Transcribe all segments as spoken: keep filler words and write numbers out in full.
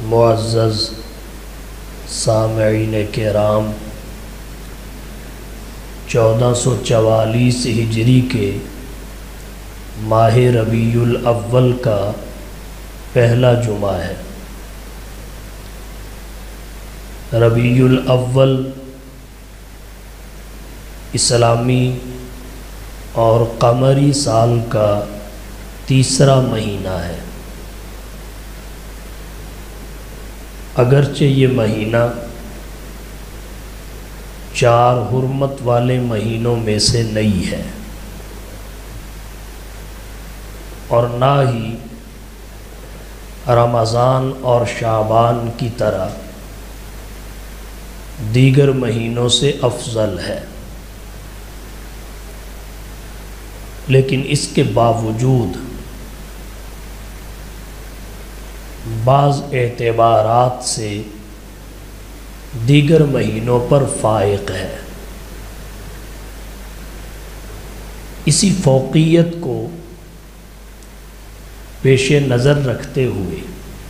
معزز سامعین کرام، چودہ سو چوالیس ہجری کے ماہ ربیع الاول کا پہلا جمعہ ہے۔ ربیع الاول اسلامی اور قمری سال کا تیسرا مہینہ ہے۔ اگرچہ یہ مہینہ چار حرمت والے مہینوں میں سے نہیں ہے اور نہ ہی رمضان اور شعبان کی طرح دیگر مہینوں سے افضل ہے، لیکن اس کے باوجود بعض اعتبارات سے دیگر مہینوں پر فائق ہے۔ اسی فوقیت کو پیش نظر رکھتے ہوئے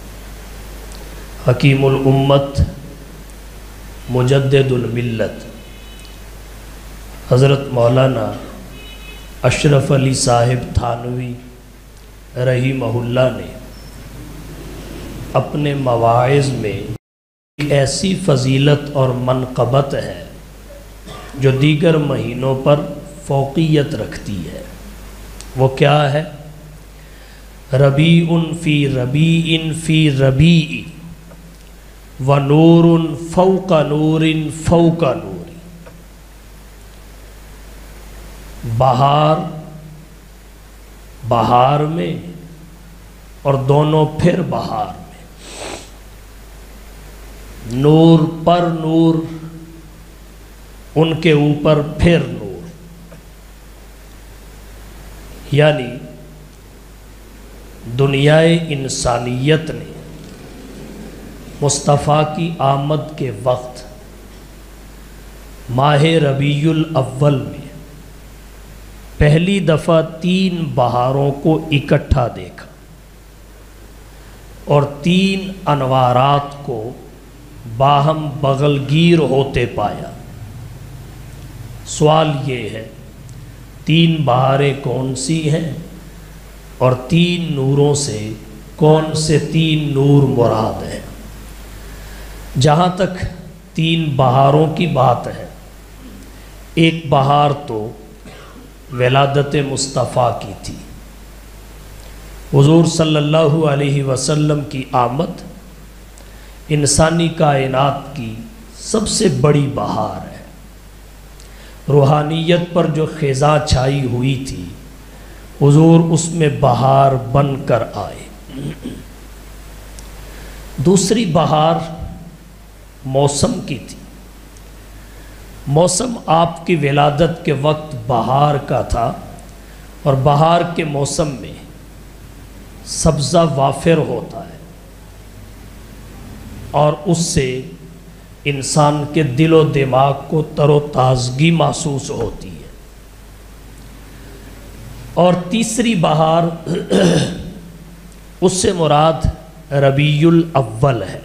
حکیم الامت مجدد الملت حضرت مولانا اشرف علی صاحب تھانوی رحمہ اللہ نے اپنے مواعظ میں ایک ایسی فضیلت اور منقبت ہے جو دیگر مہینوں پر فوقیت رکھتی ہے۔ وہ کیا ہے؟ ربیع فی ربیع فی ربیع و نور فوق نور فوق نور۔ بہار بہار میں اور دونوں پھر بہار میں، نور پر نور، ان کے اوپر پھر نور، یعنی دنیائے انسانیت نے مصطفیٰ کی آمد کے وقت ماہ ربیع الاول میں پہلی دفعہ تین بہاروں کو اکٹھا دیکھا اور تین انوارات کو باہم بغل گیر ہوتے پایا۔ سوال یہ ہے، تین بہاریں کون سی ہیں اور تین نوروں سے کون سے تین نور مراد ہیں؟ جہاں تک تین بہاروں کی بات ہے، ایک بہار تو ولادت مصطفیٰ کی تھی۔ حضور صلی اللہ علیہ وسلم کی آمد انسانی کائنات کی سب سے بڑی بہار ہے۔ روحانیت پر جو خزاں چھائی ہوئی تھی، حضور اس میں بہار بن کر آئے۔ دوسری بہار موسم کی تھی۔ موسم آپ کی ولادت کے وقت بہار کا تھا اور بہار کے موسم میں سبزہ وافر ہوتا ہے اور اس سے انسان کے دل و دماغ کو تر و تازگی محسوس ہوتی ہے۔ اور تیسری بہار اس سے مراد ربیع الاول ہے۔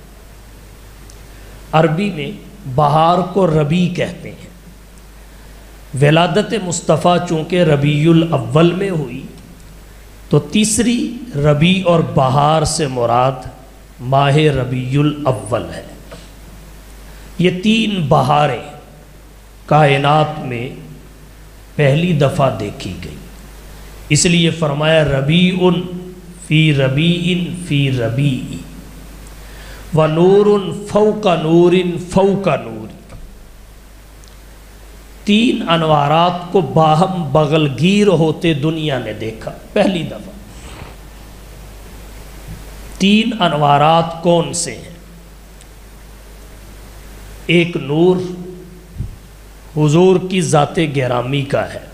عربی میں بہار کو ربیع کہتے ہیں۔ ولادت مصطفیٰ چونکہ ربیع الاول میں ہوئی تو تیسری ربیع اور بہار سے مراد ماہ ربیع الاول ہے۔ یہ تین بہاریں کائنات میں پہلی دفعہ دیکھی گئی، اس لیے فرمایا ربیع فی ربیع فی ربیع و نور فوق نور فوق نور۔ تین انوارات کو باہم بغل گیر ہوتے دنیا نے دیکھا پہلی دفعہ۔ تین انوارات کون سے ہیں؟ ایک نور حضور کی ذات گرامی کا ہے۔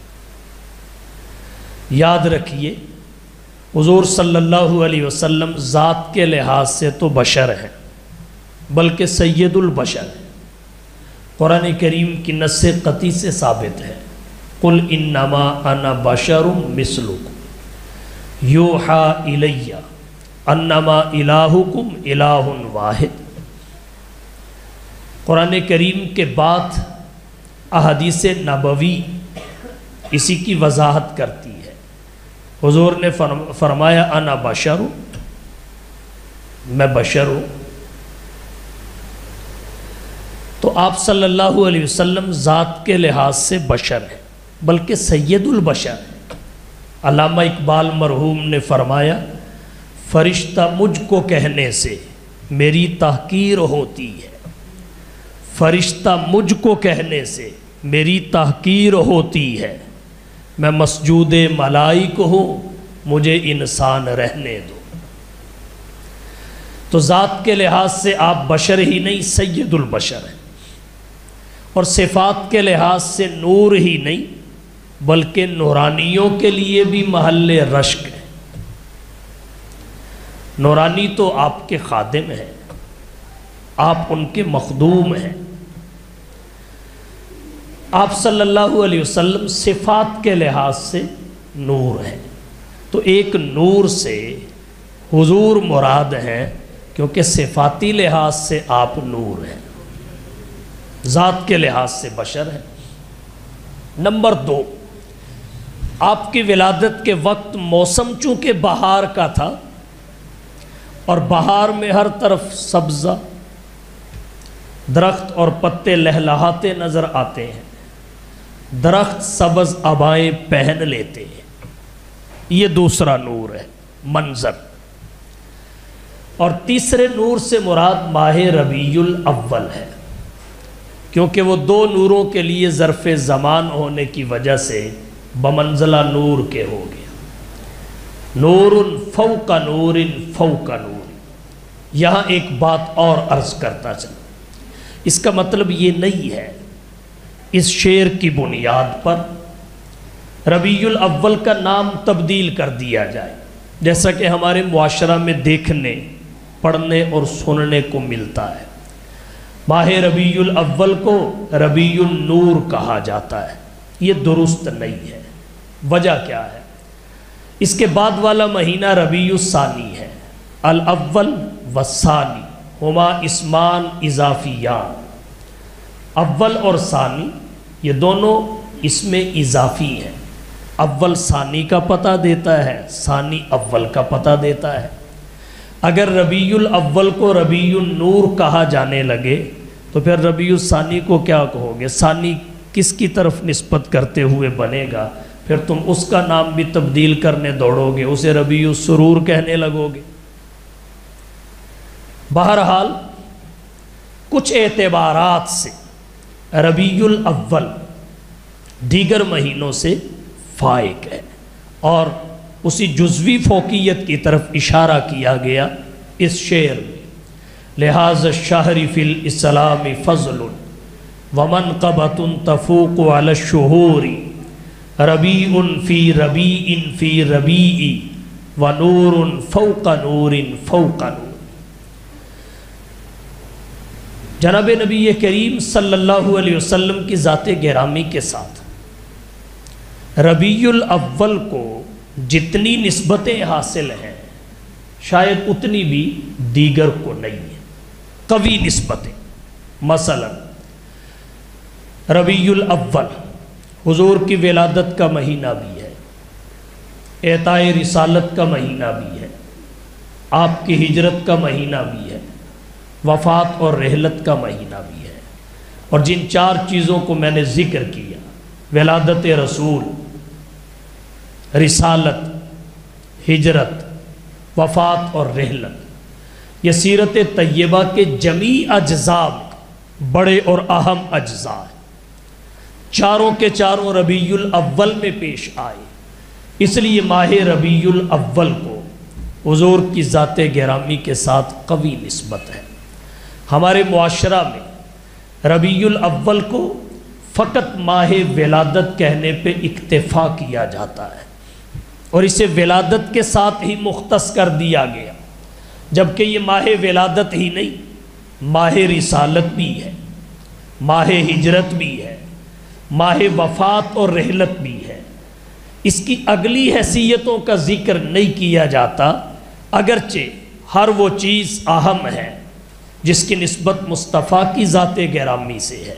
یاد رکھیے، حضور صلی اللہ علیہ وسلم ذات کے لحاظ سے تو بشر ہیں، بلکہ سید البشر ہیں۔ قرآن کریم کی نص قطعی سے ثابت ہے، قل انما انا بشر مثلکم یوحی الی انما الہکم الہ واحد۔ قرآن کریم کے بعد احادیث نبوی اسی کی وضاحت کرتی ہے۔ حضور نے فرمایا انا بشر، میں بشر ہوں۔ تو آپ صلی اللہ علیہ وسلم ذات کے لحاظ سے بشر ہیں، بلکہ سید البشر ہیں۔ علامہ اقبال مرحوم نے فرمایا فرشتہ مجھ کو کہنے سے میری تحقیر ہوتی ہے، فرشتہ مجھ کو کہنے سے میری تحقیر ہوتی ہے، میں مسجود ملائک ہوں مجھے انسان رہنے دو۔ تو ذات کے لحاظ سے آپ بشر ہی نہیں سید البشر ہیں، اور صفات کے لحاظ سے نور ہی نہیں بلکہ نورانیوں کے لیے بھی محل رشک ہے۔ نورانی تو آپ کے خادم ہیں، آپ ان کے مخدوم ہیں۔ آپ صلی اللہ علیہ وسلم صفات کے لحاظ سے نور ہیں، تو ایک نور سے حضور مراد ہیں، کیونکہ صفاتی لحاظ سے آپ نور ہیں، ذات کے لحاظ سے بشر ہیں۔ نمبر دو، آپ کی ولادت کے وقت موسم چونکہ بہار کا تھا، اور بہار میں ہر طرف سبزہ، درخت اور پتے لہلہاتے نظر آتے ہیں، درخت سبز عبائیں پہن لیتے ہیں، یہ دوسرا نور ہے، منظر۔ اور تیسرے نور سے مراد ماہ ربیع الاول ہے، کیونکہ وہ دو نوروں کے لیے ظرف زمان ہونے کی وجہ سے بمنزلہ نور کے ہو گیا۔ نور فوق نور فوق نور۔ یہاں ایک بات اور عرض کرتا چلا، اس کا مطلب یہ نہیں ہے اس شعر کی بنیاد پر ربیع الاول کا نام تبدیل کر دیا جائے، جیسا کہ ہمارے معاشرہ میں دیکھنے پڑھنے اور سننے کو ملتا ہے۔ ماہ ربیع الاول کو ربیع النور کہا جاتا ہے، یہ درست نہیں ہے۔ وجہ کیا ہے؟ اس کے بعد والا مہینہ ربیع الثانی ہے۔ الاول والثانی ہما اسمان اضافیان، اول اور ثانی یہ دونوں اس میں اضافی ہیں۔ اول ثانی کا پتہ دیتا ہے، ثانی اول کا پتہ دیتا ہے۔ اگر ربیع الاول کو ربیع النور کہا جانے لگے تو پھر ربیع الثانی کو کیا کہو گے؟ ثانی کس کی طرف نسبت کرتے ہوئے بنے گا؟ پھر تم اس کا نام بھی تبدیل کرنے دوڑو گے، اسے ربیع السرور کہنے لگو گے۔ بہرحال کچھ اعتبارات سے ربیع الاول دیگر مہینوں سے فائق ہے، اور اسی جزوی فوقیت کی طرف اشارہ کیا گیا اس شعر میں۔ لہذا الشہر فی الاسلام فضل ومنقبۃ تفوق علی الشہور، ربیع فی ربیع فی ربیع ونور فوق نور فوق نور۔ جناب نبی کریم صلی اللہ علیہ وسلم کی ذات گرامی کے ساتھ ربیع الاول کو جتنی نسبتیں حاصل ہیں شاید اتنی بھی دیگر کو نہیں ہیں، قوی نسبتیں۔ مثلا ربیع الاول حضور کی ولادت کا مہینہ بھی ہے، اعطاء رسالت کا مہینہ بھی ہے، آپ کی ہجرت کا مہینہ بھی ہے، وفات اور رحلت کا مہینہ بھی ہے۔ اور جن چار چیزوں کو میں نے ذکر کیا، ولادت رسول، رسالت، ہجرت، وفات اور رحلت، یہ سیرت طیبہ کے جمیع اجزاء میں بڑے اور اہم اجزاء ہیں، چاروں کے چاروں ربیع الاول میں پیش آئے۔ اس لیے ماہ ربیع الاول کو حضور کی ذات گرامی کے ساتھ قوی نسبت ہے۔ ہمارے معاشرہ میں ربیع الاول کو فقط ماہ ولادت کہنے پہ اکتفا کیا جاتا ہے، اور اسے ولادت کے ساتھ ہی مختص کر دیا گیا، جبکہ یہ ماہ ولادت ہی نہیں، ماہ رسالت بھی ہے، ماہ ہجرت بھی ہے، ماہ وفات اور رحلت بھی ہے۔ اس کی اگلی حیثیتوں کا ذکر نہیں کیا جاتا، اگرچہ ہر وہ چیز اہم ہے جس کی نسبت مصطفیٰ کی ذات گرامی سے ہے،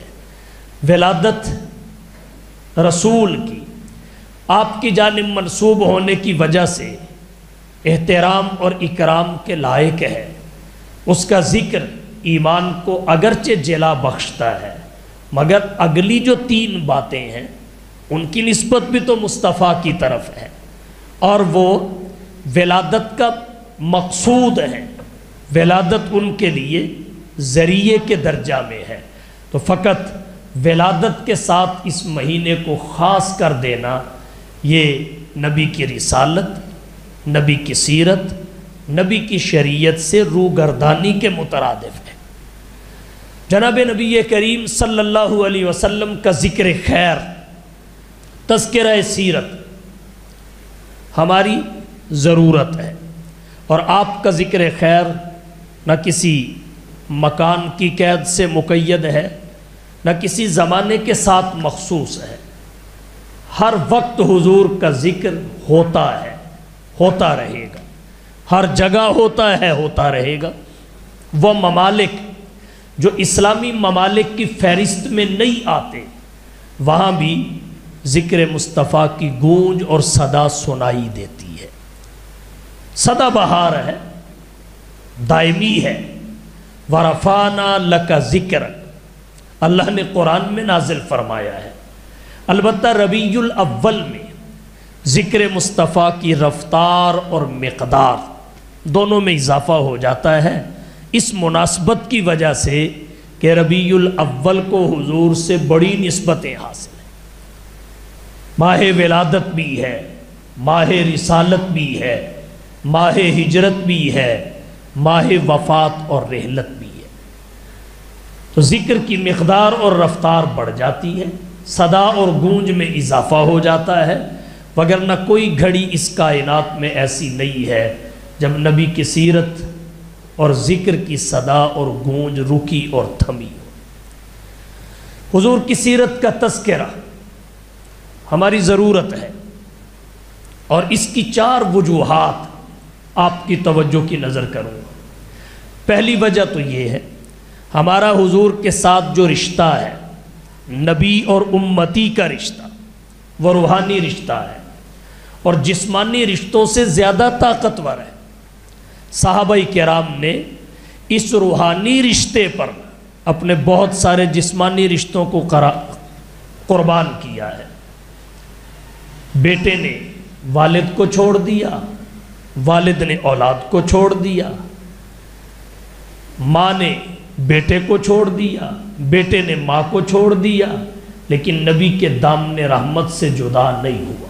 ولادت رسول کی آپ کی جانب منسوب ہونے کی وجہ سے احترام اور اکرام کے لائق ہے، اس کا ذکر ایمان کو اگرچہ جلا بخشتا ہے، مگر اگلی جو تین باتیں ہیں ان کی نسبت بھی تو مصطفیٰ کی طرف ہے، اور وہ ولادت کا مقصود ہے، ولادت ان کے لیے ذریعے کے درجہ میں ہے، تو فقط ولادت کے ساتھ اس مہینے کو خاص کر دینا یہ نبی کی رسالت، نبی کی سیرت، نبی کی شریعت سے روگردانی کے مترادف ہے۔ جناب نبی کریم صلی اللہ علیہ وسلم کا ذکر خیر، تذکرہ سیرت ہماری ضرورت ہے، اور آپ کا ذکر خیر نہ کسی مکان کی قید سے مقید ہے، نہ کسی زمانے کے ساتھ مخصوص ہے، ہر وقت حضور کا ذکر ہوتا ہے، ہوتا رہے گا، ہر جگہ ہوتا ہے، ہوتا رہے گا۔ وہ ممالک جو اسلامی ممالک کی فہرست میں نہیں آتے، وہاں بھی ذکر مصطفیٰ کی گونج اور صدا سنائی دیتی ہے، سدا بہار ہے، دائمی ہے۔ وَرَفَعْنَا لَكَ ذِكْرَكَ اللہ نے قرآن میں نازل فرمایا ہے، البتہ ربیع الاول میں ذکر مصطفیٰ کی رفتار اور مقدار دونوں میں اضافہ ہو جاتا ہے، اس مناسبت کی وجہ سے کہ ربیع الاول کو حضور سے بڑی نسبتیں حاصل ہیں، ماہ ولادت بھی ہے، ماہ رسالت بھی ہے، ماہ ہجرت بھی ہے، ماہ وفات اور رحلت بھی ہے، تو ذکر کی مقدار اور رفتار بڑھ جاتی ہے، صدا اور گونج میں اضافہ ہو جاتا ہے، وگرنہ کوئی گھڑی اس کائنات میں ایسی نہیں ہے جب نبی کی سیرت اور ذکر کی صدا اور گونج رکی اور تھمی ہو۔ حضور کی سیرت کا تذکرہ ہماری ضرورت ہے، اور اس کی چار وجوہات آپ کی توجہ کی نظر کروں گا۔ پہلی وجہ تو یہ ہے، ہمارا حضور کے ساتھ جو رشتہ ہے، نبی اور امتی کا رشتہ، وہ روحانی رشتہ ہے اور جسمانی رشتوں سے زیادہ طاقتور ہے۔ صحابہ کرام نے اس روحانی رشتے پر اپنے بہت سارے جسمانی رشتوں کو قربان کیا ہے۔ بیٹے نے والد کو چھوڑ دیا، والد نے اولاد کو چھوڑ دیا، ماں نے بیٹے کو چھوڑ دیا، بیٹے نے ماں کو چھوڑ دیا، لیکن نبی کے دامن رحمت سے جدا نہیں ہوا۔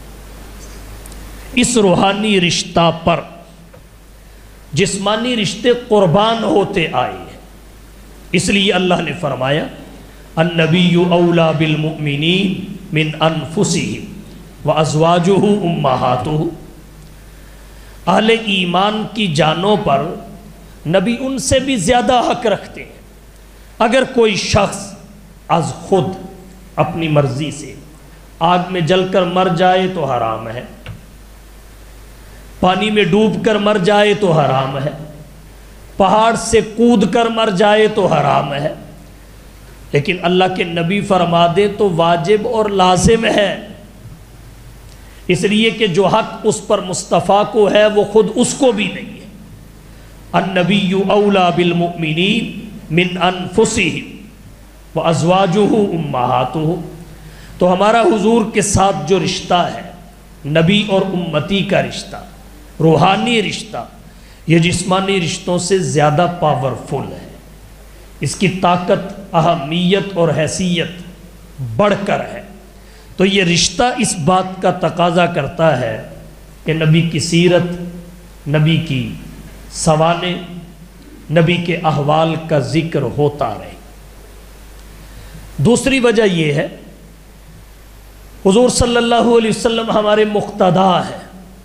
اس روحانی رشتہ پر جسمانی رشتے قربان ہوتے آئے ہیں، اس لیے اللہ نے فرمایا النبی اولا بالمؤمنین من انفسہم وازواجہ امہاتہ، اہل ایمان کی جانوں پر نبی ان سے بھی زیادہ حق رکھتے ہیں۔ اگر کوئی شخص از خود اپنی مرضی سے آگ میں جل کر مر جائے تو حرام ہے، پانی میں ڈوب کر مر جائے تو حرام ہے، پہاڑ سے کود کر مر جائے تو حرام ہے، لیکن اللہ کے نبی فرما دے تو واجب اور لازم ہے، اس لیے کہ جو حق اس پر مصطفیٰ کو ہے وہ خود اس کو بھی نہیں ہے۔ النبی اولا بالمؤمنین من انفسہم وازواجہ امہاتہ، تو ہمارا حضور کے ساتھ جو رشتہ ہے، نبی اور امتی کا رشتہ، روحانی رشتہ، یہ جسمانی رشتوں سے زیادہ پاورفل ہے، اس کی طاقت، اہمیت اور حیثیت بڑھ کر ہے۔ تو یہ رشتہ اس بات کا تقاضا کرتا ہے کہ نبی کی سیرت، نبی کی سوانح، نبی کے احوال کا ذکر ہوتا رہے۔ دوسری وجہ یہ ہے، حضور صلی اللہ علیہ وسلم ہمارے مقتدا ہے،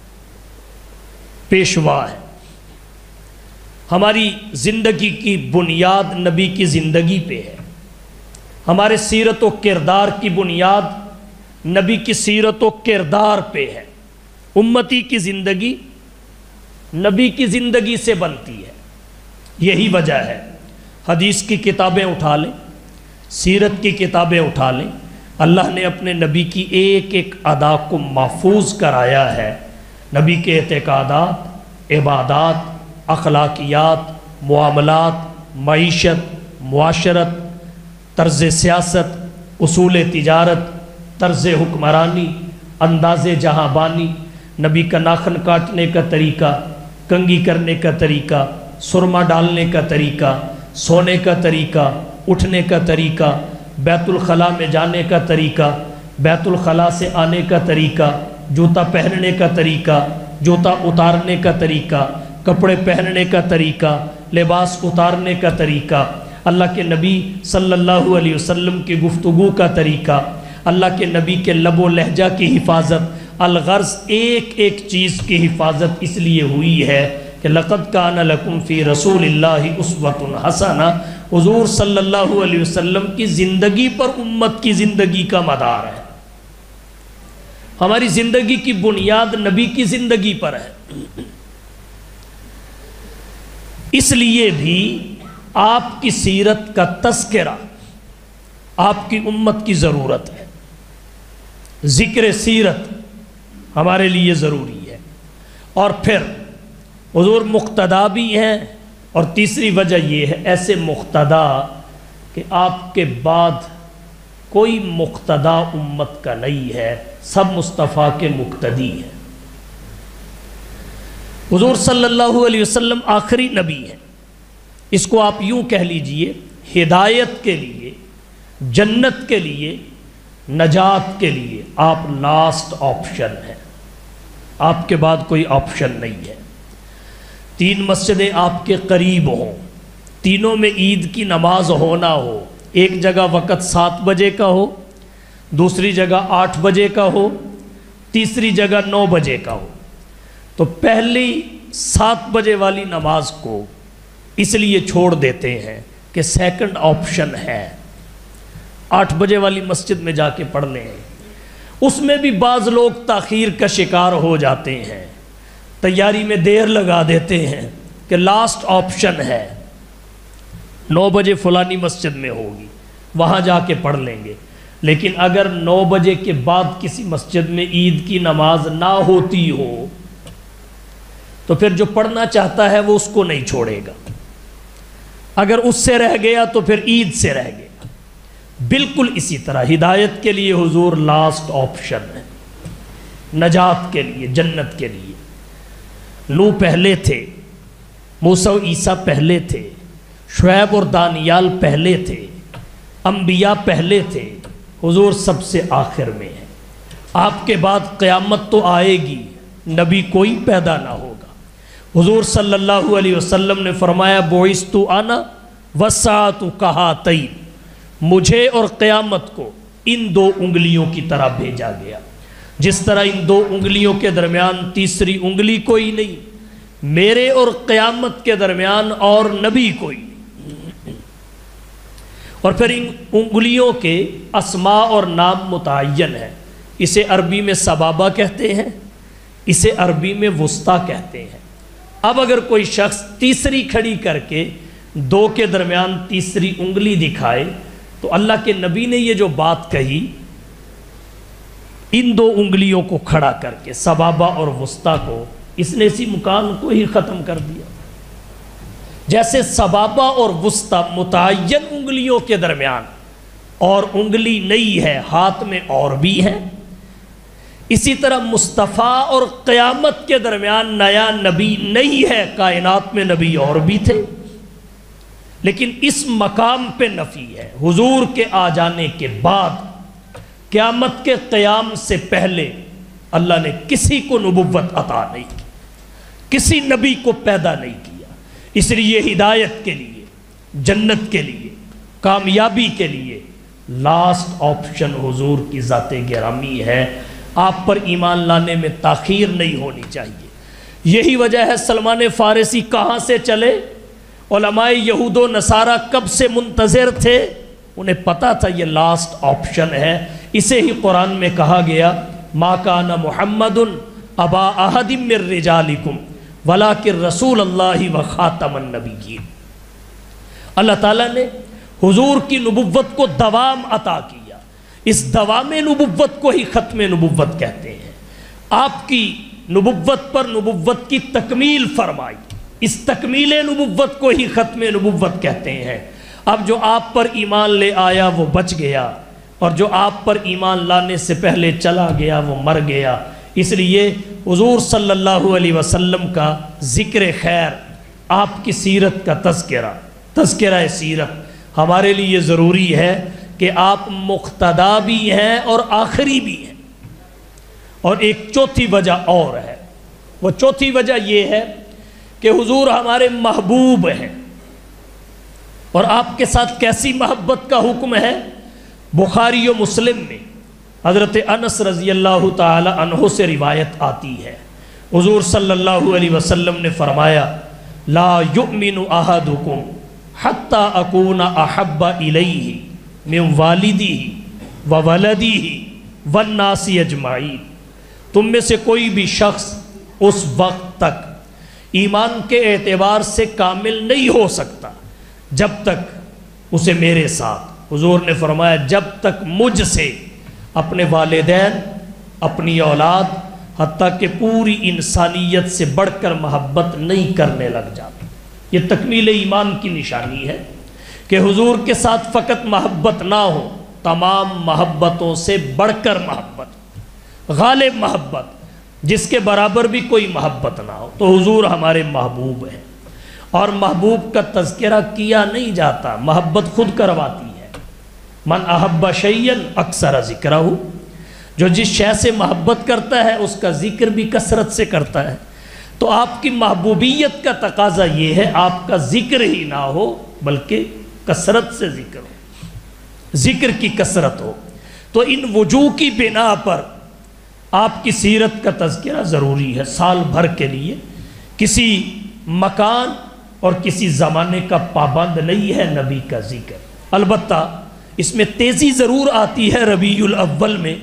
پیشوا ہے، ہماری زندگی کی بنیاد نبی کی زندگی پہ ہے، ہمارے سیرت و کردار کی بنیاد نبی کی سیرت و کردار پہ ہے۔ امتی کی زندگی نبی کی زندگی سے بنتی ہے۔ یہی وجہ ہے حدیث کی کتابیں اٹھا لیں، سیرت کی کتابیں اٹھا لیں، اللہ نے اپنے نبی کی ایک ایک ادا کو محفوظ کرایا ہے۔ نبی کے اعتقادات، عبادات، اخلاقیات، معاملات، معیشت، معاشرت، طرز سیاست، اصول تجارت، طرز حکمرانی، انداز جہاں بانی، نبی کا ناخن کاٹنے کا طریقہ، کنگھی کرنے کا طریقہ، سرما ڈالنے کا طریقہ، سونے کا طریقہ، اٹھنے کا طریقہ، بیت الخلاء میں جانے کا طریقہ، بیت الخلاء سے آنے کا طریقہ، جوتا پہننے کا طریقہ، جوتا اتارنے کا طریقہ، کپڑے پہننے کا طریقہ، لباس اتارنے کا طریقہ، اللہ کے نبی صلی اللہ علیہ وسلم کی گفتگو کا طریقہ، اللہ کے نبی کے لب و لہجہ کی حفاظت، الغرض ایک ایک چیز کی حفاظت اس لیے ہوئی ہے کہ لقد کان لکم فی رسول اللہ اسوۃ حسنہ، حضور صلی اللہ علیہ وسلم کی زندگی پر امت کی زندگی کا مدار ہے۔ ہماری زندگی کی بنیاد نبی کی زندگی پر ہے، اس لیے بھی آپ کی سیرت کا تذکرہ آپ کی امت کی ضرورت ہے۔ ذکر سیرت ہمارے لیے ضروری ہے، اور پھر حضور مقتدا بھی ہیں، اور تیسری وجہ یہ ہے ایسے مقتدا کہ آپ کے بعد کوئی مقتدا امت کا نہیں ہے، سب مصطفیٰ کے مقتدی ہیں۔ حضور صلی اللہ علیہ وسلم آخری نبی ہیں، اس کو آپ یوں کہہ لیجئے ہدایت کے لیے، جنت کے لیے، نجات کے لیے آپ لاسٹ آپشن ہیں، آپ کے بعد کوئی آپشن نہیں ہے۔ تین مسجدیں آپ کے قریب ہوں، تینوں میں عید کی نماز ہونا ہو، ایک جگہ وقت سات بجے کا ہو، دوسری جگہ آٹھ بجے کا ہو، تیسری جگہ نو بجے کا ہو، تو پہلی سات بجے والی نماز کو اس لیے چھوڑ دیتے ہیں کہ سیکنڈ آپشن ہے، آٹھ بجے والی مسجد میں جا کے پڑھ لیں۔ اس میں بھی بعض لوگ تاخیر کا شکار ہو جاتے ہیں، تیاری میں دیر لگا دیتے ہیں کہ لاسٹ آپشن ہے، نو بجے فلانی مسجد میں ہوگی، وہاں جا کے پڑھ لیں گے۔ لیکن اگر نو بجے کے بعد کسی مسجد میں عید کی نماز نہ ہوتی ہو تو پھر جو پڑھنا چاہتا ہے وہ اس کو نہیں چھوڑے گا، اگر اس سے رہ گیا تو پھر عید سے رہ گیا۔ بالکل اسی طرح ہدایت کے لیے حضور لاسٹ آپشن ہے، نجات کے لیے، جنت کے لیے۔ نوح پہلے تھے، موسیٰ و عیسیٰ پہلے تھے، شعیب اور دانیال پہلے تھے، انبیاء پہلے تھے، حضور سب سے آخر میں ہے۔ آپ کے بعد قیامت تو آئے گی، نبی کوئی پیدا نہ ہوگا۔ حضور صلی اللہ علیہ وسلم نے فرمایا بعثت انا والساعۃ کہاتین، مجھے اور قیامت کو ان دو انگلیوں کی طرح بھیجا گیا۔ جس طرح ان دو انگلیوں کے درمیان تیسری انگلی کوئی نہیں، میرے اور قیامت کے درمیان اور نبی کوئی نہیں۔ اور پھر ان انگلیوں کے اسماء اور نام متعین ہیں، اسے عربی میں سبابہ کہتے ہیں، اسے عربی میں وسطیٰ کہتے ہیں۔ اب اگر کوئی شخص تیسری کھڑی کر کے دو کے درمیان تیسری انگلی دکھائے تو اللہ کے نبی نے یہ جو بات کہی، ان دو انگلیوں کو کھڑا کر کے سبابہ اور وسطیٰ کو، اس نے اسی مکان کو ہی ختم کر دیا۔ جیسے سبابہ اور وسطیٰ متعین انگلیوں کے درمیان اور انگلی نہیں ہے، ہاتھ میں اور بھی ہے، اسی طرح مصطفیٰ اور قیامت کے درمیان نیا نبی نہیں ہے، کائنات میں نبی اور بھی تھے، لیکن اس مقام پہ نفی ہے۔ حضور کے آ جانے کے بعد قیامت کے قیام سے پہلے اللہ نے کسی کو نبوت عطا نہیں کی، کسی نبی کو پیدا نہیں کیا۔ اس لیے ہدایت کے لیے، جنت کے لیے، کامیابی کے لیے لاسٹ آپشن حضور کی ذات گرامی ہے۔ آپ پر ایمان لانے میں تاخیر نہیں ہونی چاہیے۔ یہی وجہ ہے سلمان فارسی کہاں سے چلے؟ علماء یہود و نصارہ کب سے منتظر تھے؟ انہیں پتا تھا یہ لاسٹ آپشن ہے۔ اسے ہی قرآن میں کہا گیا ما کان محمد ابا احد من رجالکم ولیکن رسول اللہ و خاتم النبیین، اللہ تعالیٰ نے حضور کی نبوت کو دوام عطا کیا، اس دوام نبوت کو ہی ختم نبوت کہتے ہیں۔ آپ کی نبوت پر نبوت کی تکمیل فرمائی، اس تکمیل نبوت کو ہی ختم نبوت کہتے ہیں۔ اب جو آپ پر ایمان لے آیا وہ بچ گیا، اور جو آپ پر ایمان لانے سے پہلے چلا گیا وہ مر گیا۔ اس لیے حضور صلی اللہ علیہ وسلم کا ذکر خیر، آپ کی سیرت کا تذکرہ، تذکرہ سیرت ہمارے لیے ضروری ہے کہ آپ مقتدا بھی ہیں اور آخری بھی ہیں۔ اور ایک چوتھی وجہ اور ہے، وہ چوتھی وجہ یہ ہے کہ حضور ہمارے محبوب ہیں، اور آپ کے ساتھ کیسی محبت کا حکم ہے؟ بخاری و مسلم میں حضرت انس رضی اللہ تعالی عنہ سے روایت آتی ہے، حضور صلی اللہ علیہ وسلم نے فرمایا لا یؤمن احدکم حتی اکون احب الیہ من والدہ وولدہ والناس اجمعین، تم میں سے کوئی بھی شخص اس وقت تک ایمان کے اعتبار سے کامل نہیں ہو سکتا جب تک اسے میرے ساتھ، حضور نے فرمایا جب تک مجھ سے اپنے والدین، اپنی اولاد، حتیٰ کہ پوری انسانیت سے بڑھ کر محبت نہیں کرنے لگ جاتا۔ یہ تکمیل ایمان کی نشانی ہے کہ حضور کے ساتھ فقط محبت نہ ہو، تمام محبتوں سے بڑھ کر محبت، غالب محبت، جس کے برابر بھی کوئی محبت نہ ہو۔ تو حضور ہمارے محبوب ہیں، اور محبوب کا تذکرہ کیا نہیں جاتا، محبت خود کرواتی ہے۔ من احب شیئا اکثر ذکرہ، جو جس شے سے محبت کرتا ہے اس کا ذکر بھی کثرت سے کرتا ہے۔ تو آپ کی محبوبیت کا تقاضا یہ ہے آپ کا ذکر ہی نہ ہو بلکہ کثرت سے ذکر ہو، ذکر کی کثرت ہو۔ تو ان وجوہ کی بنا پر آپ کی سیرت کا تذکرہ ضروری ہے۔ سال بھر کے لیے کسی مکان اور کسی زمانے کا پابند نہیں ہے نبی کا ذکر۔ البتہ اس میں تیزی ضرور آتی ہے ربیع الاول میں،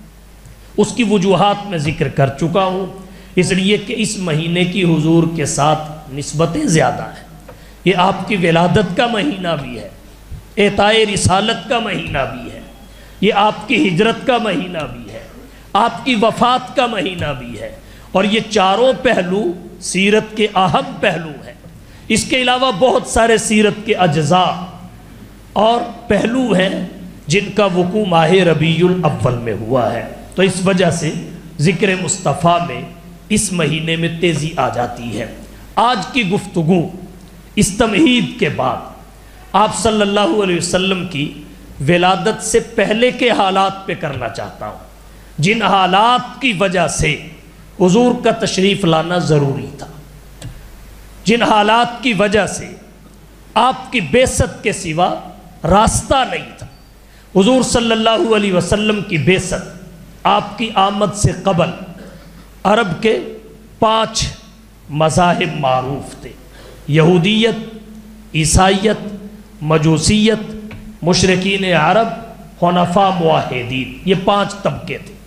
اس کی وجوہات میں ذکر کر چکا ہوں، اس لیے کہ اس مہینے کی حضور کے ساتھ نسبتیں زیادہ ہیں۔ یہ آپ کی ولادت کا مہینہ بھی ہے، اعطاء رسالت کا مہینہ بھی ہے، یہ آپ کی ہجرت کا مہینہ بھی ہے، آپ کی وفات کا مہینہ بھی ہے، اور یہ چاروں پہلو سیرت کے اہم پہلو ہیں۔ اس کے علاوہ بہت سارے سیرت کے اجزاء اور پہلو ہیں جن کا وقوع ماہ ربیع الاول میں ہوا ہے۔ تو اس وجہ سے ذکر مصطفیٰ میں اس مہینے میں تیزی آ جاتی ہے۔ آج کی گفتگو اس تمہید کے بعد آپ صلی اللہ علیہ وسلم کی ولادت سے پہلے کے حالات پہ کرنا چاہتا ہوں، جن حالات کی وجہ سے حضور کا تشریف لانا ضروری تھا، جن حالات کی وجہ سے آپ کی بعثت کے سوا راستہ نہیں تھا۔ حضور صلی اللہ علیہ وسلم کی بعثت آپ کی آمد سے قبل عرب کے پانچ مذاہب معروف تھے: یہودیت، عیسائیت، مجوسیت، مشرکین عرب، حنفاء موحدین، یہ پانچ طبقے تھے۔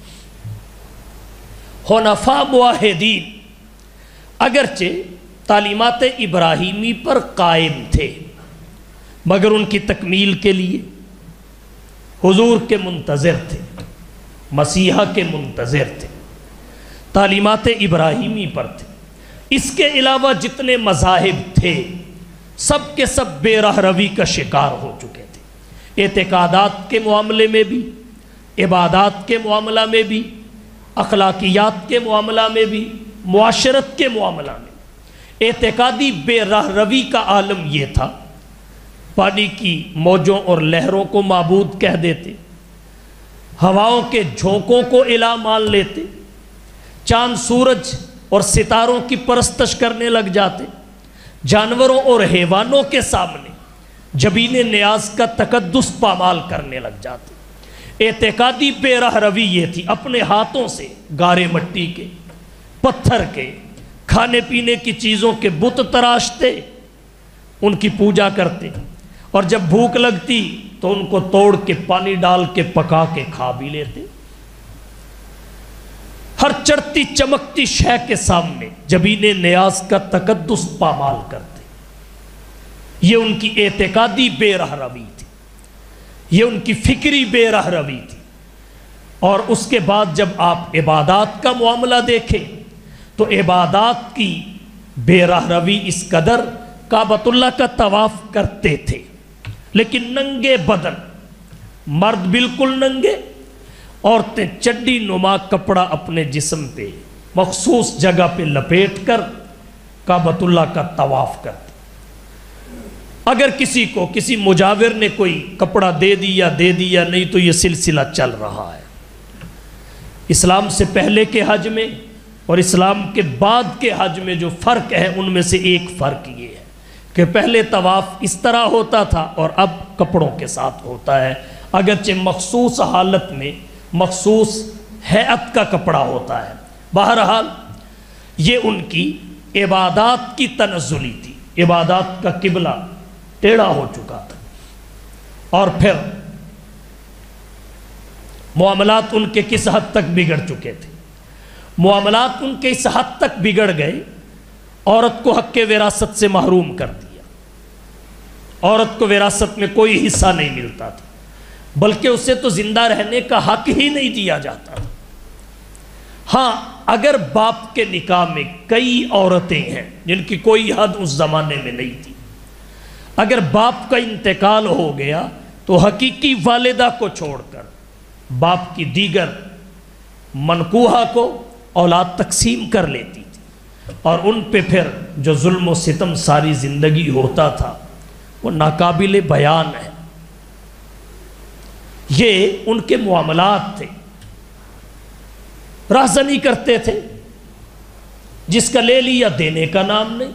حنفاء موحدین اگرچہ تعلیمات ابراہیمی پر قائم تھے، مگر ان کی تکمیل کے لیے حضور کے منتظر تھے، مسیحا کے منتظر تھے، تعلیمات ابراہیمی پر تھے۔ اس کے علاوہ جتنے مذاہب تھے سب کے سب بے راہ روی کا شکار ہو چکے تھے، اعتقادات کے معاملے میں بھی، عبادات کے معاملہ میں بھی، اخلاقیات کے معاملہ میں بھی، معاشرت کے معاملہ میں۔ اعتقادی بے راہ روی کا عالم یہ تھا، پانی کی موجوں اور لہروں کو معبود کہہ دیتے، ہواؤں کے جھونکوں کو الہ مان لیتے، چاند سورج اور ستاروں کی پرستش کرنے لگ جاتے، جانوروں اور حیوانوں کے سامنے جبین نیاز کا تقدس پامال کرنے لگ جاتے۔ اعتقادی بے راہ روی یہ تھی، اپنے ہاتھوں سے گارے مٹی کے، پتھر کے، کھانے پینے کی چیزوں کے بت تراشتے، ان کی پوجا کرتے، اور جب بھوک لگتی تو ان کو توڑ کے پانی ڈال کے پکا کے کھا بھی لیتے۔ ہر چڑھتی چمکتی شے کے سامنے جبین نیاز کا تقدس پامال کرتے. یہ ان کی اعتقادی بے رہ روی تھی، یہ ان کی فکری بے رہ روی تھی. اور اس کے بعد جب آپ عبادات کا معاملہ دیکھیں تو عبادات کی بے رہ روی اس قدر، کعبۃ اللہ کا طواف کرتے تھے لیکن ننگے بدن، مرد بالکل ننگے، عورتیں چڈی نما کپڑا اپنے جسم پہ مخصوص جگہ پہ لپیٹ کر کعبۃ اللہ کا طواف کرتے. اگر کسی کو کسی مجاور نے کوئی کپڑا دے دیا دے دیا نہیں تو یہ سلسلہ چل رہا ہے. اسلام سے پہلے کے حج میں اور اسلام کے بعد کے حج میں جو فرق ہے ان میں سے ایک فرق یہ ہے کہ پہلے طواف اس طرح ہوتا تھا اور اب کپڑوں کے ساتھ ہوتا ہے، اگرچہ مخصوص حالت میں مخصوص ہیئت کا کپڑا ہوتا ہے. بہرحال یہ ان کی عبادات کی تنزلی تھی. عبادات کا قبلہ ٹیڑھا ہو چکا تھا اور پھر معاملات ان کے کس حد تک بگڑ چکے تھے. معاملات ان کے اس حد تک بگڑ گئے، عورت کو حق وراثت سے محروم کر دیا. عورت کو وراثت میں کوئی حصہ نہیں ملتا تھا، بلکہ اسے تو زندہ رہنے کا حق ہی نہیں دیا جاتا تھا. ہاں اگر باپ کے نکاح میں کئی عورتیں ہیں جن کی کوئی حد اس زمانے میں نہیں تھی، اگر باپ کا انتقال ہو گیا تو حقیقی والدہ کو چھوڑ کر باپ کی دیگر منکوحہ کو اولاد تقسیم کر لیتی تھی اور ان پہ پھر جو ظلم و ستم ساری زندگی ہوتا تھا وہ ناقابل بیان ہے. یہ ان کے معاملات تھے. راہزنی کرتے تھے، جس کا لے لیا دینے کا نام نہیں.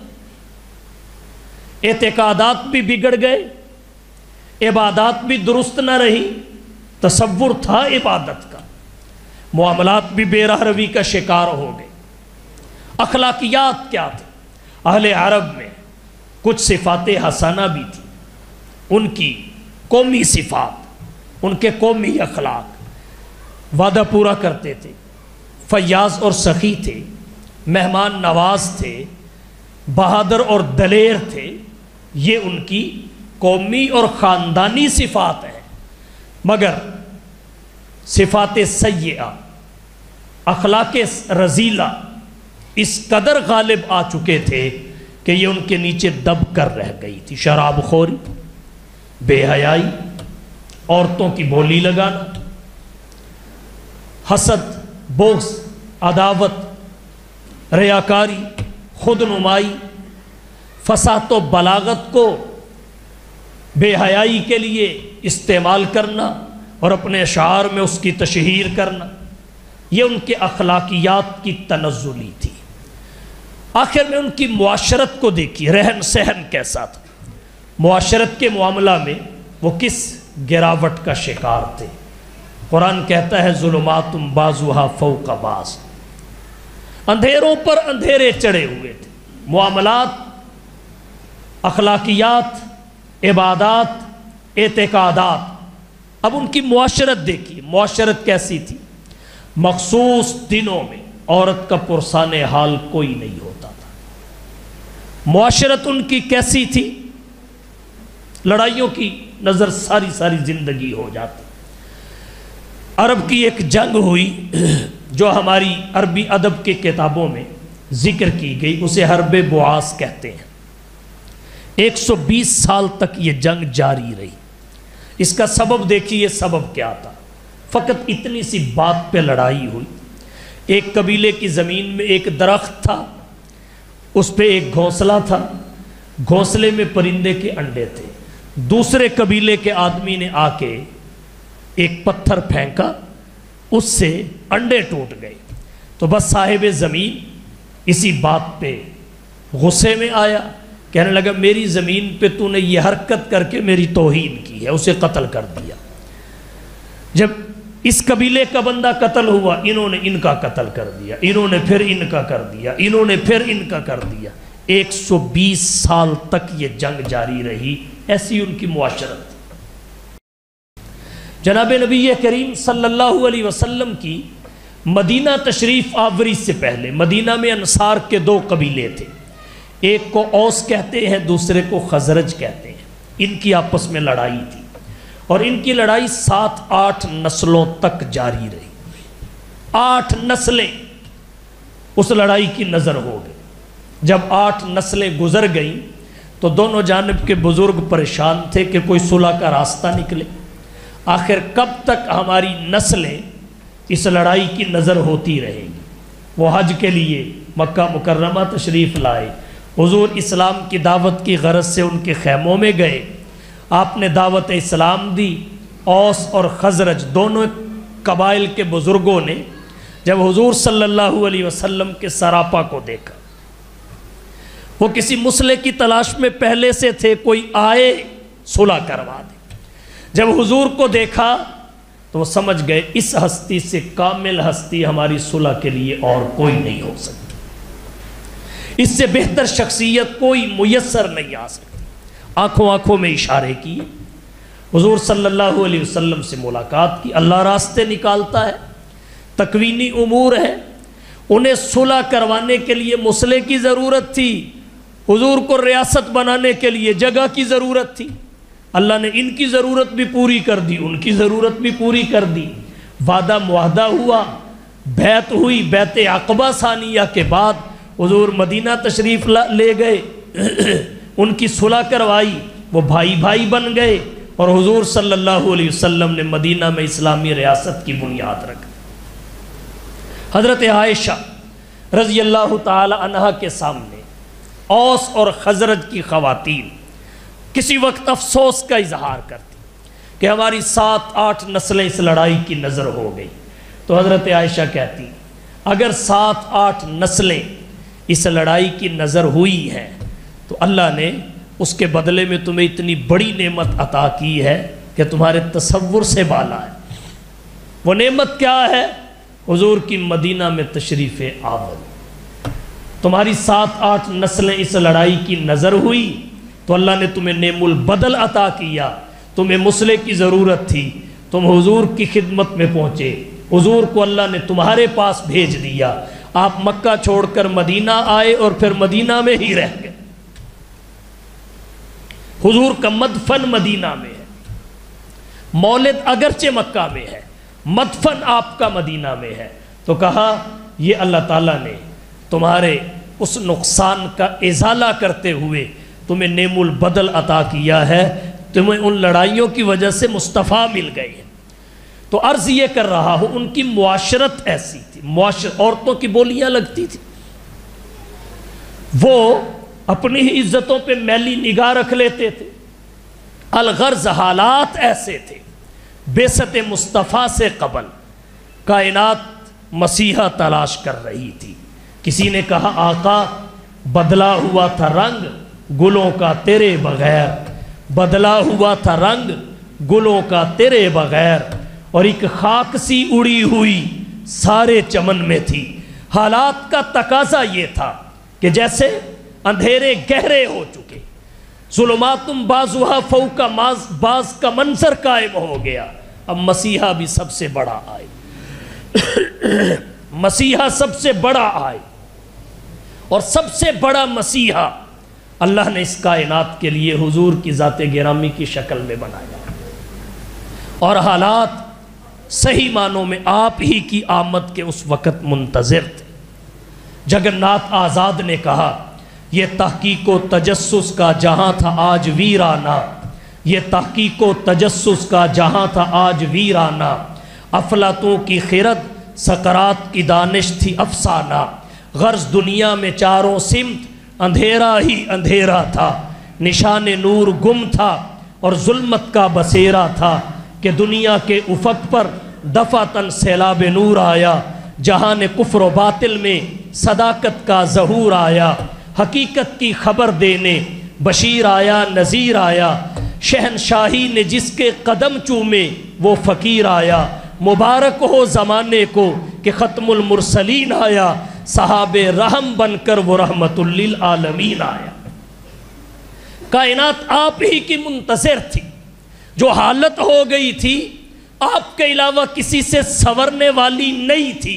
اعتقادات بھی بگڑ گئے، عبادات بھی درست نہ رہی. تصور تھا عبادت کا، معاملات بھی بے راہ روی کا شکار ہو گئے. اخلاقیات کیا تھے؟ اہل عرب میں کچھ صفات حسنہ بھی تھی، ان کی قومی صفات، ان کے قومی اخلاق. وعدہ پورا کرتے تھے، فیاض اور سخی تھے، مہمان نواز تھے، بہادر اور دلیر تھے. یہ ان کی قومی اور خاندانی صفات ہیں. مگر صفات سیئہ، اخلاق رذیلہ اس قدر غالب آ چکے تھے کہ یہ ان کے نیچے دب کر رہ گئی تھی. شراب خوری، بے حیائی، عورتوں کی بولی لگانا، حسد، بغض، عداوت، ریاکاری، خود نمائی، فصاحت و بلاغت کو بے حیائی کے لیے استعمال کرنا اور اپنے اشعار میں اس کی تشہیر کرنا. یہ ان کے اخلاقیات کی تنزلی تھی. آخر میں ان کی معاشرت کو دیکھیے، رہن سہن کیسا تھا. معاشرت کے معاملہ میں وہ کس گراوٹ کا شکار تھے. قرآن کہتا ہے ظلمات بعضھا فوق بعض، اندھیروں پر اندھیرے چڑھے ہوئے تھے. معاملات، اخلاقیات، عبادات، اعتقادات. اب ان کی معاشرت دیکھیے، معاشرت کیسی تھی. مخصوص دنوں میں عورت کا پرسان حال کوئی نہیں ہوتا تھا. معاشرت ان کی کیسی تھی؟ لڑائیوں کی نظر ساری ساری زندگی ہو جاتی. عرب کی ایک جنگ ہوئی جو ہماری عربی ادب کے کتابوں میں ذکر کی گئی، اسے حرب بعاث کہتے ہیں. ایک سو بیس سال تک یہ جنگ جاری رہی. اس کا سبب دیکھیے، سبب کیا تھا. فقط اتنی سی بات پہ لڑائی ہوئی. ایک قبیلے کی زمین میں ایک درخت تھا، اس پہ ایک گھونسلہ تھا، گھونسلے میں پرندے کے انڈے تھے. دوسرے قبیلے کے آدمی نے آ کے ایک پتھر پھینکا، اس سے انڈے ٹوٹ گئے. تو بس صاحب زمین اسی بات پہ غصے میں آیا، کہنے لگا میری زمین پہ تو نے یہ حرکت کر کے میری توہین کی ہے. اسے قتل کر دیا. جب اس قبیلے کا بندہ قتل ہوا، انہوں نے ان کا قتل کر دیا، انہوں نے پھر ان کا کر دیا، انہوں نے پھر ان کا کر دیا. ایک سو بیس سال تک یہ جنگ جاری رہی. ایسی ان کی معاشرت. جناب نبی کریم صلی اللہ علیہ وسلم کی مدینہ تشریف آوری سے پہلے مدینہ میں انصار کے دو قبیلے تھے، ایک کو اوس کہتے ہیں، دوسرے کو خزرج کہتے ہیں۔ ان کی آپس میں لڑائی تھی اور ان کی لڑائی سات آٹھ نسلوں تک جاری رہی۔ آٹھ نسلیں اس لڑائی کی نظر ہو گئی۔ جب آٹھ نسلیں گزر گئیں تو دونوں جانب کے بزرگ پریشان تھے کہ کوئی صلح کا راستہ نکلے۔ آخر کب تک ہماری نسلیں اس لڑائی کی نظر ہوتی رہیں گی؟ وہ حج کے لیے مکہ مکرمہ تشریف لائے، حضور اسلام کی دعوت کی غرض سے ان کے خیموں میں گئے، آپ نے دعوت اسلام دی۔ اوس اور خزرج دونوں قبائل کے بزرگوں نے جب حضور صلی اللہ علیہ وسلم کے سراپا کو دیکھا، وہ کسی مسئلے کی تلاش میں پہلے سے تھے، کوئی آئے صلح کروا دے۔ جب حضور کو دیکھا تو وہ سمجھ گئے اس ہستی سے کامل ہستی ہماری صلح کے لیے اور کوئی نہیں ہو سکتی، اس سے بہتر شخصیت کوئی میسر نہیں آ سکتی۔ آنکھوں آنکھوں میں اشارے کیے، حضور صلی اللہ علیہ وسلم سے ملاقات کی۔ اللہ راستے نکالتا ہے، تکوینی امور ہے، انہیں صلح کروانے کے لیے مسئلے کی ضرورت تھی، حضور کو ریاست بنانے کے لیے جگہ کی ضرورت تھی۔ اللہ نے ان کی ضرورت بھی پوری کر دی، ان کی ضرورت بھی پوری کر دی۔ وعدہ معاہدہ ہوا، بیعت ہوئی، بیعت عقبہ ثانیہ کے بعد حضور مدینہ تشریف لے گئے، ان کی صلح کروائی، وہ بھائی بھائی بن گئے اور حضور صلی اللہ علیہ وسلم نے مدینہ میں اسلامی ریاست کی بنیاد رکھی۔ حضرت عائشہ رضی اللہ تعالی عنہا کے سامنے اوس اور خزرج کی خواتین کسی وقت افسوس کا اظہار کرتی کہ ہماری سات آٹھ نسلیں اس لڑائی کی نظر ہو گئی، تو حضرت عائشہ کہتی اگر سات آٹھ نسلیں اس لڑائی کی نظر ہوئی ہیں تو اللہ نے اس کے بدلے میں تمہیں اتنی بڑی نعمت عطا کی ہے کہ تمہارے تصور سے بالا ہے۔ وہ نعمت کیا ہے؟ حضور کی مدینہ میں تشریف آمد۔ تمہاری سات آٹھ نسلیں اس لڑائی کی نظر ہوئی تو اللہ نے تمہیں نعم البدل عطا کیا۔ تمہیں مسئلے کی ضرورت تھی، تم حضور کی خدمت میں پہنچے، حضور کو اللہ نے تمہارے پاس بھیج دیا، آپ مکہ چھوڑ کر مدینہ آئے اور پھر مدینہ میں ہی رہ گئے۔ حضور کا مدفن مدینہ میں ہے، مولد اگرچہ مکہ میں ہے، مدفن آپ کا مدینہ میں ہے۔ تو کہا یہ اللہ تعالیٰ نے تمہارے اس نقصان کا ازالہ کرتے ہوئے تمہیں نعم البدل عطا کیا ہے، تمہیں ان لڑائیوں کی وجہ سے مصطفیٰ مل گئے ہیں۔ تو عرض یہ کر رہا ہوں ان کی معاشرت ایسی تھی، معاشرت عورتوں کی بولیاں لگتی تھی، وہ اپنی ہی عزتوں پہ میلی نگاہ رکھ لیتے تھے۔ الغرض حالات ایسے تھے، بعثت مصطفیٰ سے قبل کائنات مسیحا تلاش کر رہی تھی۔ کسی نے کہا آقا بدلا ہوا تھا رنگ گلوں کا تیرے بغیر، بدلا ہوا تھا رنگ گلوں کا تیرے بغیر، اور ایک خاک سی اڑی ہوئی سارے چمن میں تھی۔ حالات کا تقاضا یہ تھا کہ جیسے اندھیرے گہرے ہو چکے، ظلماتم بعضها فوق بعض کا منظر قائم ہو گیا، اب مسیحا بھی سب سے بڑا آئے، مسیحا سب سے بڑا آئے، اور سب سے بڑا مسیحا اللہ نے اس کائنات کے لیے حضور کی ذات گرامی کی شکل میں بنایا، اور حالات صحیح معنوں میں آپ ہی کی آمد کے اس وقت منتظر تھے۔ جگن ناتھ آزاد نے کہا یہ تحقیق و تجسس کا جہاں تھا آج ویرانہ، یہ تحقیق و تجسس کا جہاں تھا آج ویرانہ، افلاطوں کی خرد سقراط کی دانش تھی افسانہ، غرض دنیا میں چاروں سمت اندھیرا ہی اندھیرا تھا، نشان نور گم تھا اور ظلمت کا بسیرا تھا، کہ دنیا کے افق پر دفعتاً سیلاب نور آیا، جہان کفر و باطل میں صداقت کا ظہور آیا، حقیقت کی خبر دینے بشیر آیا نذیر آیا، شہنشاہی نے جس کے قدم چومے وہ فقیر آیا، مبارک ہو زمانے کو کہ ختم المرسلین آیا، صحاب رحم بن کر وہ رحمت للعالمین آیا۔ کائنات آپ ہی کی منتظر تھی، جو حالت ہو گئی تھی آپ کے علاوہ کسی سے سنورنے والی نہیں تھی،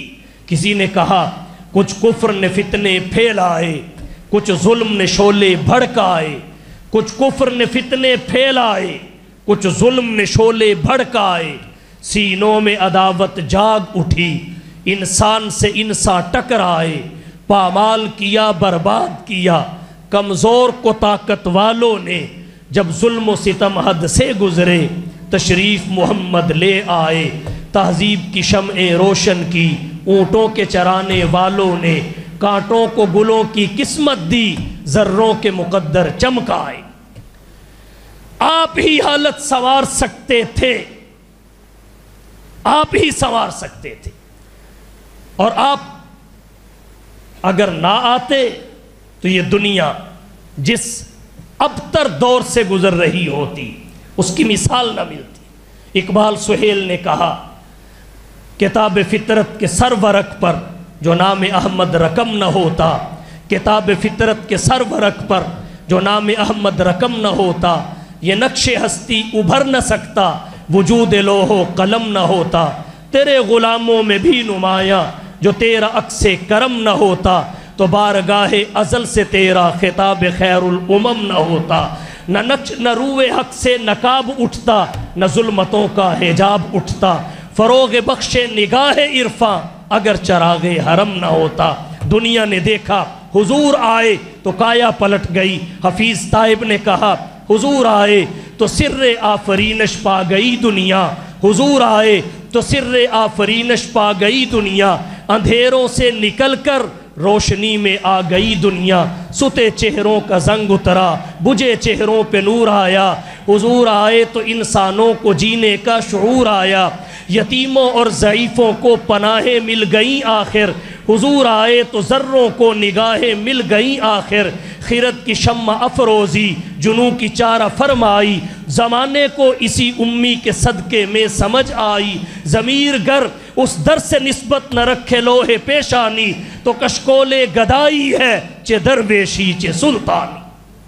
کسی نے کہا کچھ کفر نے فتنے پھیلائے، کچھ ظلم نے شعلے بھڑکائے، کچھ کفر نے فتنے پھیلائے، کچھ ظلم نے شعلے بھڑکائے، سینوں میں عداوت جاگ اٹھی، انسان سے انسان ٹکرائے، پامال کیا برباد کیا کمزور کو طاقت والوں نے، جب ظلم و ستم حد سے گزرے تشریف محمد لے آئے، تہذیب کی شمعیں روشن کی اونٹوں کے چرانے والوں نے، کانٹوں کو گلوں کی قسمت دی ذروں کے مقدر چمکائے۔ آپ ہی حالت سنوار سکتے تھے، آپ ہی سنوار سکتے تھے، اور آپ اگر نہ آتے تو یہ دنیا جس ابتر دور سے گزر رہی ہوتی اس کی مثال نہ ملتی۔ اقبال سہیل نے کہا کتاب فطرت کے سرورق پر جو نام احمد رقم نہ ہوتا، کتاب فطرت کے سرورق پر جو نام احمد رقم نہ ہوتا، یہ نقش ہستی ابھر نہ سکتا وجود لوح و قلم نہ ہوتا، تیرے غلاموں میں بھی نمایاں جو تیرا عکس کرم نہ ہوتا، تو بارگاہ ازل سے تیرا خطاب خیر الامم نہ ہوتا، نہ نقش نہ روئے حق سے نقاب اٹھتا، نہ ظلمتوں کا حجاب اٹھتا، فروغ بخش نگاہ عرفاں اگر چراغ حرم نہ ہوتا۔ دنیا نے دیکھا حضور آئے تو کایا پلٹ گئی، حفیظ طائب نے کہا حضور آئے تو سر آفرینش پا گئی دنیا، حضور آئے تو سر آفرینش پا گئی دنیا، اندھیروں سے نکل کر روشنی میں آ گئی دنیا، ستے چہروں کا زنگ اترا بجھے چہروں پہ نور آیا، حضور آئے تو انسانوں کو جینے کا شعور آیا، یتیموں اور ضعیفوں کو پناہیں مل گئیں آخر، حضور آئے تو ذروں کو نگاہیں مل گئیں آخر، خیرت کی شمع افروزی جنوں کی چارہ فرمائی، زمانے کو اسی امی کے صدقے میں سمجھ آئی، ضمیر گر اس در سے نسبت نہ رکھے لوہے پیشانی، تو کشکول گدائی ہے چہ درویشی چہ سلطانی۔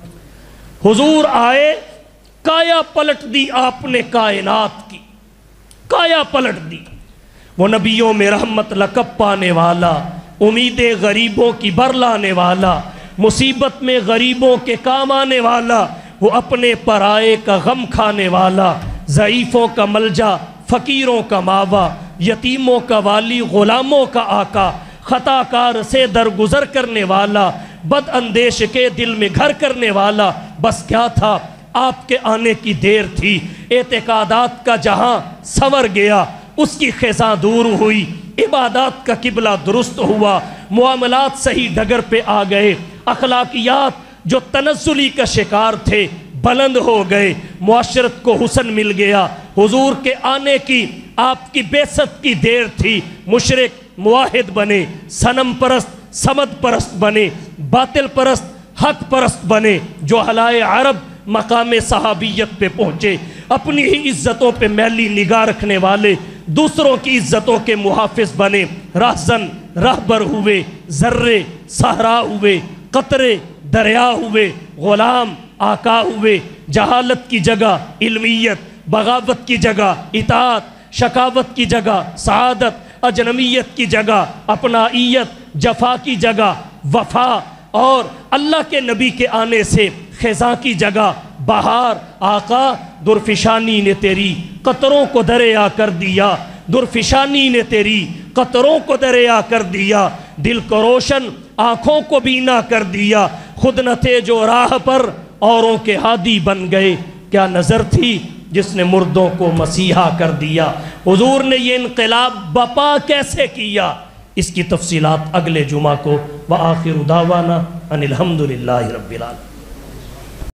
حضور آئے کایا پلٹ دی آپ نے کائنات کی، کایا پلٹ دی، وہ نبیوں میں رحمت لقب پانے والا، امید غریبوں کی برلانے والا، مصیبت میں غریبوں کے کام آنے والا، وہ اپنے پرائے کا غم کھانے والا، ضعیفوں کا ملجا فقیروں کا ماوا، یتیموں کا والی غلاموں کا آقا، خطا کار سے درگزر کرنے والا، بد اندیش کے دل میں گھر کرنے والا، بس کیا تھا آپ کے آنے کی دیر تھی، اعتقادات کا جہاں سنور گیا اس کی خزاں دور ہوئی، عبادات کا قبلہ درست ہوا، معاملات صحیح ڈگر پہ آ گئے، اخلاقیات جو تنزلی کا شکار تھے بلند ہو گئے، معاشرت کو حسن مل گیا، حضور کے آنے کی آپ کی بعثت کی دیر تھی، مشرک موحد بنے، صنم پرست صمد پرست بنے، باطل پرست حق پرست بنے، جو حلائے عرب مقام صحابیت پہ پہنچے، اپنی ہی عزتوں پہ میلی نگاہ رکھنے والے دوسروں کی عزتوں کے محافظ بنے، راہزن راہبر ہوئے، ذرے صحرا ہوئے، قطرے دریا ہوئے، غلام آقا ہوئے، جہالت کی جگہ علمیت، بغاوت کی جگہ اطاعت، شکاوت کی جگہ سعادت، اجنمیت کی جگہ اپنائیت، جفا کی جگہ وفا، اور اللہ کے نبی کے آنے سے خزاں کی جگہ بہار۔ آقا درفشانی نے تیری قطروں کو دریا کر دیا، درفشانی نے تیری قطروں کو دریا کر دیا، دل کو روشن آنکھوں کو بینا کر دیا، خود نہ تھے جو راہ پر اوروں کے ہادی بن گئے، کیا نظر تھی جس نے مردوں کو مسیحا کر دیا، حضور نے یہ انقلاب بپا کیسے کیا، اس کی تفصیلات اگلے جمعہ کو۔ وآخر دعوانا ان الحمدللہ رب العالمین۔